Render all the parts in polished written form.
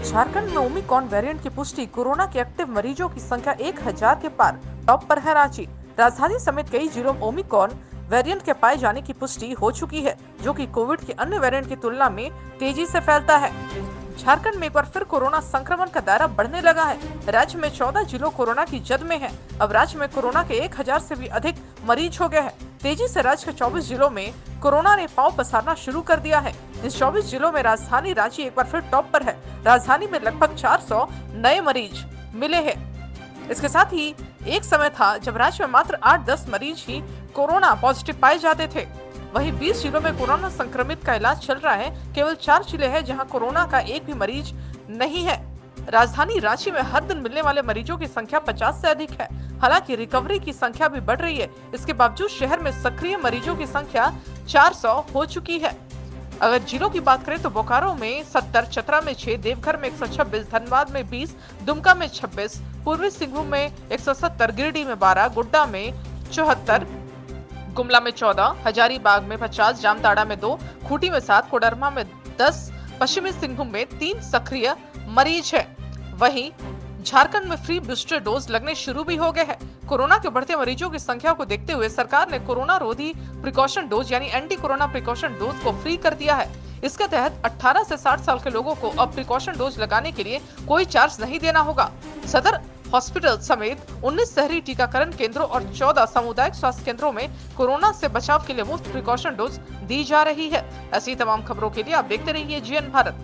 झारखंड में Omicron variant की पुष्टि। कोरोना के एक्टिव मरीजों की संख्या 1000 के पार। टॉप पर है रांची। राजधानी समेत कई जिलों में ओमिक्रॉन वेरिएंट के पाए जाने की पुष्टि हो चुकी है, जो कि कोविड के अन्य वेरिएंट की तुलना में तेजी से फैलता है। झारखंड में एक बार फिर कोरोना संक्रमण का दायरा बढ़ने लगा है। राज्य में 14 जिलों कोरोना की जद में है। अब राज्य में कोरोना के 1000 से भी अधिक मरीज हो गए हैं। तेजी से राज्य के 24 जिलों में कोरोना ने पांव पसारना शुरू कर दिया है। इस 24 जिलों में राजधानी रांची एक बार फिर टॉप पर है। राजधानी में लगभग 400 नए मरीज मिले हैं। इसके साथ ही एक समय था जब राज्य में मात्र 8-10 मरीज ही कोरोना पॉजिटिव पाए जाते थे। वहीं 20 जिलों में कोरोना संक्रमित का इलाज चल रहा है। केवल 4 जिले हैं जहां कोरोना का एक भी मरीज नहीं है। राजधानी रांची में हर दिन मिलने वाले मरीजों की संख्या 50 से अधिक है। हालांकि रिकवरी की संख्या भी बढ़ रही है। इसके बावजूद शहर में सक्रिय मरीजों की संख्या 400 हो चुकी है। अगर जिलों की बात करें तो बोकारो में 70, चतरा में 6, देवघर में 126, धनबाद में 20, दुमका में 26, पूर्वी सिंहभूम में 170, गिरिडीह में 12, गोड्डा में 74, गुमला में 14, हजारीबाग में 50, जामताड़ा में 2, खूंटी में 7, कोडरमा में 10, पश्चिमी सिंहभूम में 3 सक्रिय मरीज है। वहीं झारखंड में फ्री बूस्टर डोज लगने शुरू भी हो गए हैं। कोरोना के बढ़ते मरीजों की संख्या को देखते हुए सरकार ने कोरोना रोधी प्रिकॉशन डोज यानी एंटी कोरोना प्रिकॉशन डोज को फ्री कर दिया है। इसके तहत 18 से 60 साल के लोगों को अब प्रिकॉशन डोज लगाने के लिए कोई चार्ज नहीं देना होगा। सदर हॉस्पिटल समेत 19 शहरी टीकाकरण केंद्रों और 14 सामुदायिक स्वास्थ्य केंद्रों में कोरोना से बचाव के लिए मुफ्त प्रिकॉशन डोज दी जा रही है। ऐसी तमाम खबरों के लिए आप देखते रहिए GN भारत।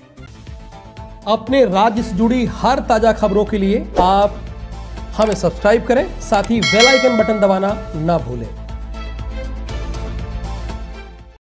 अपने राज्य से जुड़ी हर ताजा खबरों के लिए आप हमें सब्सक्राइब करें, साथ ही बेल आइकन बटन दबाना ना भूलें।